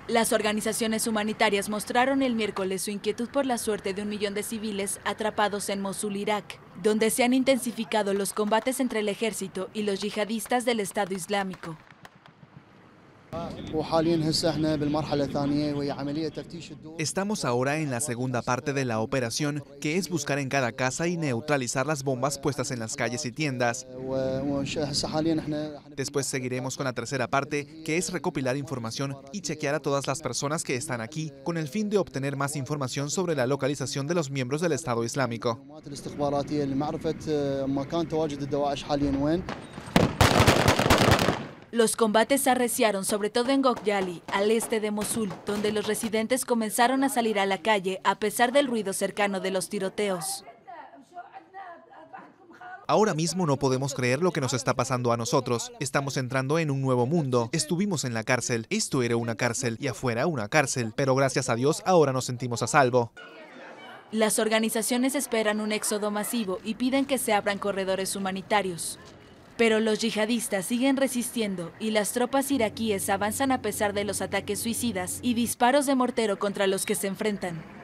Las organizaciones humanitarias mostraron el miércoles su inquietud por la suerte de 1 millón de civiles atrapados en Mosul, Irak, donde se han intensificado los combates entre el ejército y los yihadistas del Estado Islámico. Estamos ahora en la segunda parte de la operación, que es buscar en cada casa y neutralizar las bombas puestas en las calles y tiendas. Después seguiremos con la tercera parte, que es recopilar información y chequear a todas las personas que están aquí, con el fin de obtener más información sobre la localización de los miembros del Estado Islámico. Los combates se arreciaron sobre todo en Ghogyali, al este de Mosul, donde los residentes comenzaron a salir a la calle a pesar del ruido cercano de los tiroteos. Ahora mismo no podemos creer lo que nos está pasando a nosotros. Estamos entrando en un nuevo mundo. Estuvimos en la cárcel. Esto era una cárcel y afuera una cárcel. Pero gracias a Dios ahora nos sentimos a salvo. Las organizaciones esperan un éxodo masivo y piden que se abran corredores humanitarios. Pero los yihadistas siguen resistiendo y las tropas iraquíes avanzan a pesar de los ataques suicidas y disparos de mortero contra los que se enfrentan.